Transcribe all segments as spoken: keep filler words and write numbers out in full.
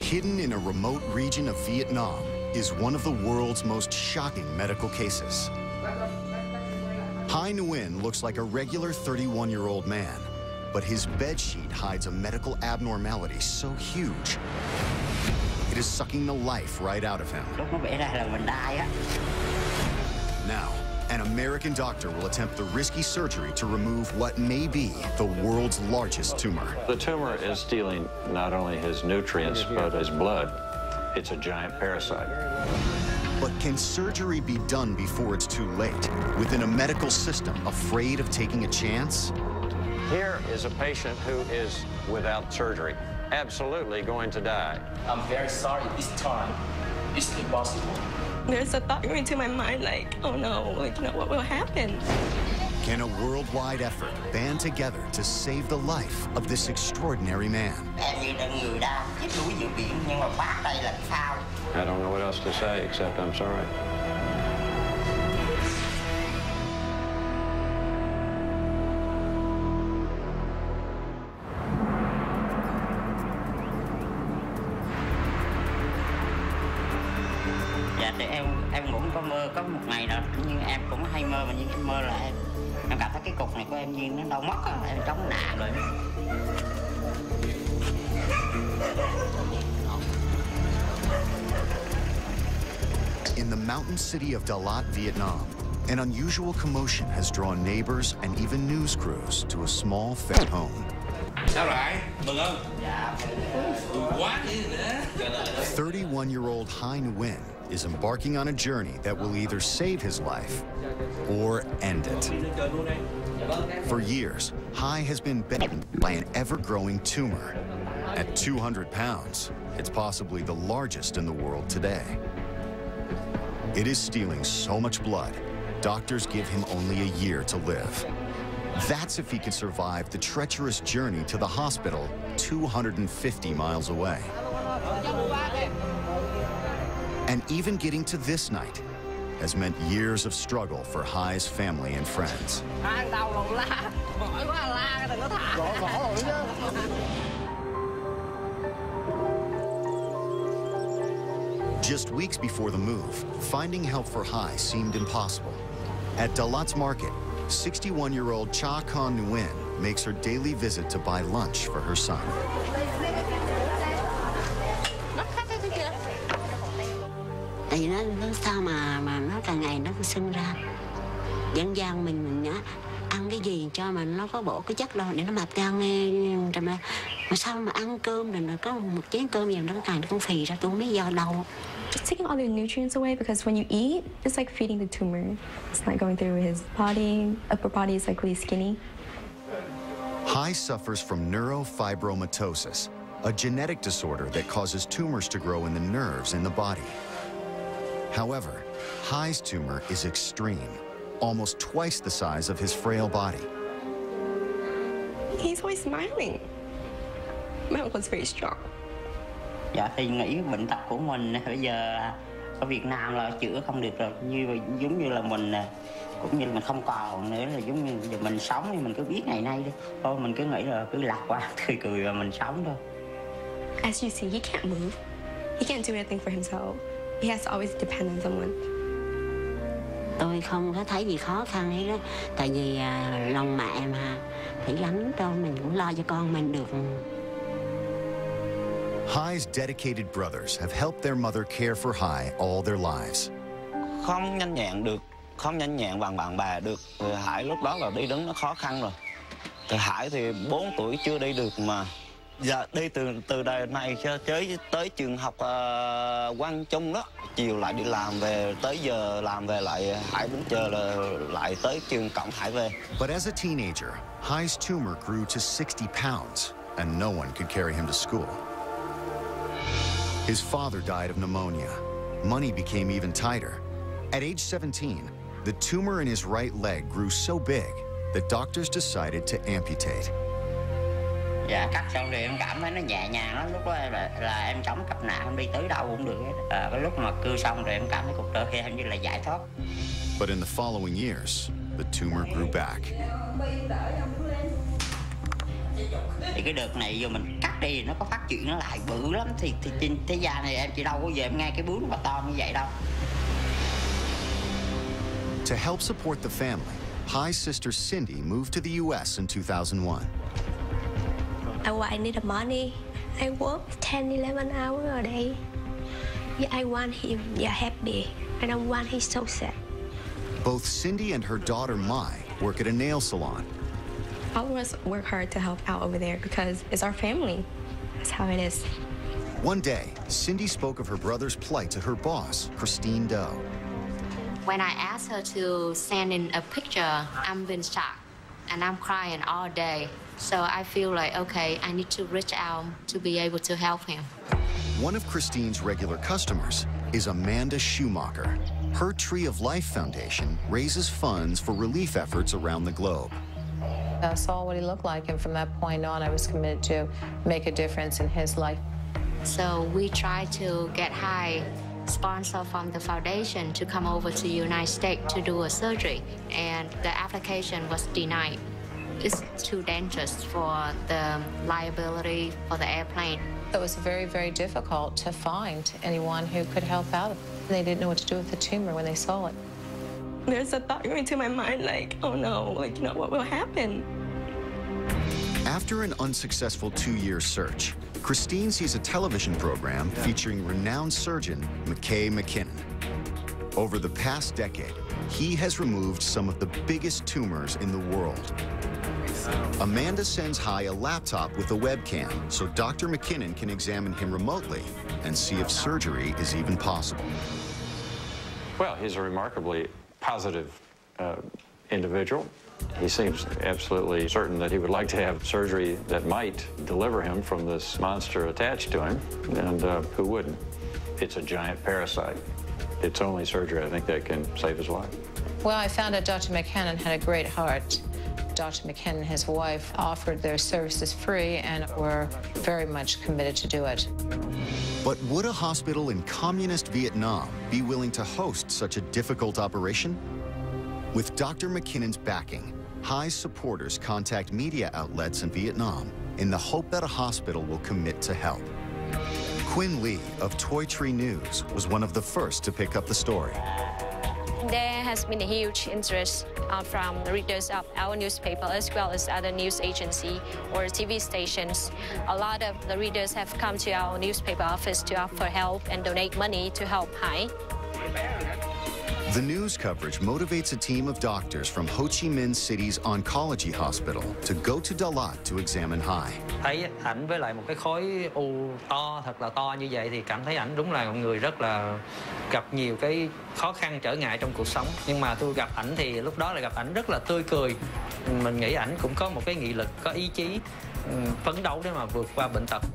Hidden in a remote region of Vietnam is one of the world's most shocking medical cases. Hai Nguyen looks like a regular thirty-one-year-old man, but his bedsheet hides a medical abnormality so huge, it is sucking the life right out of him. Now, an American doctor will attempt the risky surgery to remove what may be the world's largest tumor. The tumor is stealing not only his nutrients, but his blood. It's a giant parasite. But can surgery be done before it's too late, within a medical system afraid of taking a chance? Here is a patient who is without surgery, absolutely going to die. I'm very sorry this time. It's impossible. There's a thought going to my mind like, oh no, like, you know, what will happen? Can a worldwide effort band together to save the life of this extraordinary man? I don't know what else to say except I'm sorry. Dạ thì em em cũng có mơ có một ngày nào nhưng em cũng hay mơ mà nhưng em mơ là em em cảm thấy cái cục này của em như nó đau mất á, em chống nạ rồi. In the mountain city of Dalat, Vietnam, an unusual commotion has drawn neighbors and even news crews to a small fed home. Sao lại? Mừng không? Dạ. Quá đi nữa. thirty-one-year-old Hai Nguyen is embarking on a journey that will either save his life or end it. For years, Hai has been bitten by an ever-growing tumor. At two hundred pounds, it's possibly the largest in the world today. It is stealing so much blood, doctors give him only a year to live. That's if he can survive the treacherous journey to the hospital two hundred fifty miles away. And even getting to this night has meant years of struggle for Hai's family and friends. Just weeks before the move, finding help for Hai seemed impossible. At Dalat's market, sixty-one-year-old Cha Con Nguyen makes her daily visit to buy lunch for her son. Tại vì nó, nó sao mà mà nó càng ngày nó sinh ra. Dân gian mình mình nhá, ăn cái gì cho mà nó có bổ cái chất đâu để nó mập ra nghe mà mà sao mà ăn cơm rồi nó có một chén cơm gì nó càng nó cũng phì ra, tôi không biết do đâu. It's taking all the nutrients away because when you eat, it's like feeding the tumor. It's not going through his body. Upper body is like really skinny. Hai suffers from neurofibromatosis, a genetic disorder that causes tumors to grow in the nerves in the body. However, Hai's tumor is extreme, almost twice the size of his frail body. He's always smiling. My uncle's very strong. Dạ thì nghĩ bệnh tật của mình bây giờ ở Việt Nam là chữa không được rồi, như giống như là mình cũng như là mình không còn nữa, là giống như giờ mình sống thì mình cứ biết ngày nay đi, thôi mình cứ nghĩ là cứ lạc qua cười cười và mình sống thôi. As you see, he can't move. He can't do anything for himself. He has to always depend on someone. Tôi không có thấy gì khó khăn hết đó, tại vì à, lòng mẹ mà phải gánh cho mình cũng lo cho con mình được. Hai's dedicated brothers have helped their mother care for Hai all their lives. Không nhanh nhẹn được, không nhanh nhẹn bằng bạn bè được. Thì Hải lúc đó là đi đứng nó khó khăn rồi. Thì Hải thì bốn tuổi chưa đi được mà. Dạ đi từ từ đời này cho tới tới trường học uh, Quang Trung đó, chiều lại đi làm về, tới giờ làm về lại Hải đứng chờ là lại tới trường cổng Hải về. But as a teenager, Hai's tumor grew to sixty pounds, and no one could carry him to school. His father died of pneumonia. Money became even tighter. At age seventeen, the tumor in his right leg grew so big that doctors decided to amputate. Dạ cắt xong rồi em cảm thấy nó nhẹ nhàng lắm, lúc đó là, là em chống cặp nạn, em đi tới đâu cũng được. À, cái lúc mà cưa xong rồi em cảm thấy cuộc đời em như là giải thoát. But in the following years, the tumor grew back. Thì cái đợt này giờ mình cắt phát đi nó có phát triển nó lại bự lắm thì thì trên thế gian này em chỉ đâu có về em nghe cái bướm mà to như vậy đâu. To help support the family, Hi's sister Cindy moved to the U S in two thousand one. I, I need the money. I work ten, eleven hours a day. Yeah, I want him yeah, happy. I don't want him so sad. Both Cindy and her daughter Mai work at a nail salon. All of us work hard to help out over there because it's our family. That's how it is. One day, Cindy spoke of her brother's plight to her boss, Christine Doe. When I asked her to send in a picture, I'm been shocked and I'm crying all day. So I feel like, okay, I need to reach out to be able to help him. One of Christine's regular customers is Amanda Schumacher. Her Tree of Life Foundation raises funds for relief efforts around the globe. I saw what he looked like, and from that point on, I was committed to make a difference in his life. So we tried to get Hi sponsor from the foundation to come over to the United States to do a surgery, and the application was denied. It's too dangerous for the liability for the airplane. It was very, very difficult to find anyone who could help out. They didn't know what to do with the tumor when they saw it. There's a thought going to my mind like, oh no, like, you know, what will happen? After an unsuccessful two-year search, Christine sees a television program featuring renowned surgeon McKay McKinnon. Over the past decade, he has removed some of the biggest tumors in the world. Amanda sends Hi a laptop with a webcam so Doctor McKinnon can examine him remotely and see if surgery is even possible. Well, he's a remarkably positive uh, individual. He seems absolutely certain that he would like to have surgery that might deliver him from this monster attached to him, and uh, who wouldn't? It's a giant parasite. It's only surgery, I think, that can save his life. Well, I found out Doctor McKinnon had a great heart. Doctor McKinnon and his wife offered their services free and were very much committed to do it. But would a hospital in communist Vietnam be willing to host such a difficult operation? With Doctor McKinnon's backing, Hi's supporters contact media outlets in Vietnam in the hope that a hospital will commit to help. Quinn Lee of Toy Tree News was one of the first to pick up the story. There has been a huge interest uh, from the readers of our newspaper as well as other news agency or T V stations. A lot of the readers have come to our newspaper office to offer help and donate money to help Hi. The news coverage motivates a team of doctors from Ho Chi Minh City's oncology hospital to go to Dalat to examine Hi. Thấy ảnh với lại một cái khối u to, thật là to như vậy thì cảm thấy ảnh đúng là một người rất là gặp nhiều cái khó khăn trở ngại trong cuộc sống. Nhưng mà tôi gặp ảnh thì lúc đó là gặp ảnh rất là tươi cười. Mình nghĩ ảnh cũng có một cái nghị lực, có ý chí phấn đấu để mà vượt qua bệnh tật.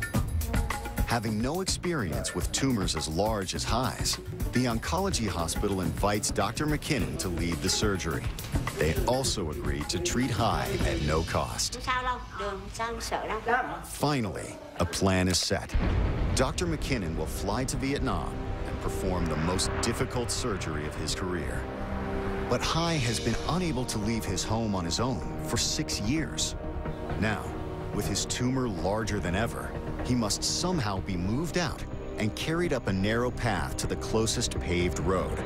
Having no experience with tumors as large as Hi's, the oncology hospital invites Doctor McKinnon to lead the surgery. They also agree to treat Hi at no cost. Finally, a plan is set. Doctor McKinnon will fly to Vietnam and perform the most difficult surgery of his career. But Hi has been unable to leave his home on his own for six years. Now, with his tumor larger than ever, he must somehow be moved out and carried up a narrow path to the closest paved road.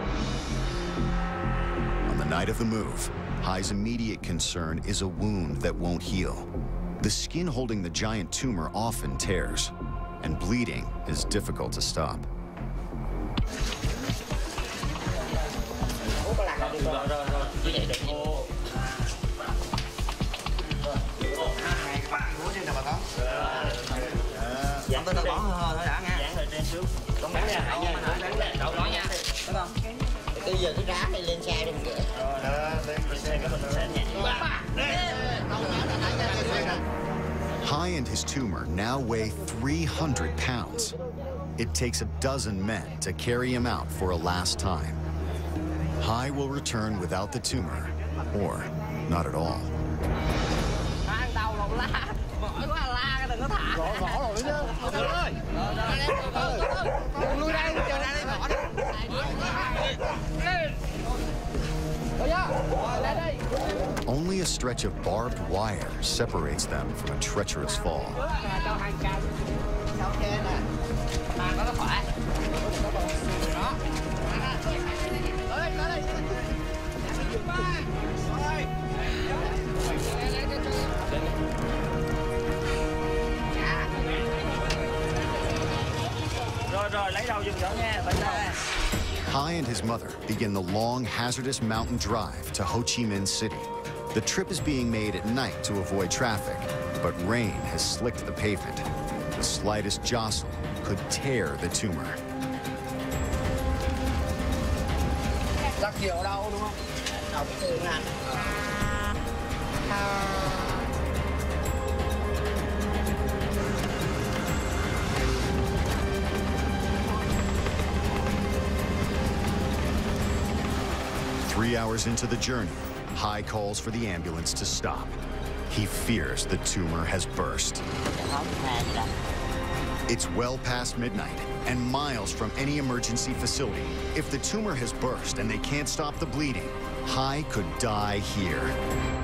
On the night of the move, Hi's immediate concern is a wound that won't heal. The skin holding the giant tumor often tears, and bleeding is difficult to stop. Hi and his tumor now weigh three hundred pounds. It takes a dozen men to carry him out for a last time. Hi will return without the tumor, or not at all. Only a stretch of barbed wire separates them from a treacherous fall. Hai and his mother begin the long, hazardous mountain drive to Ho Chi Minh City. The trip is being made at night to avoid traffic, but rain has slicked the pavement. The slightest jostle could tear the tumor. Three hours into the journey, Hai calls for the ambulance to stop. He fears the tumor has burst. It's well past midnight and miles from any emergency facility. If the tumor has burst and they can't stop the bleeding, Hai could die here.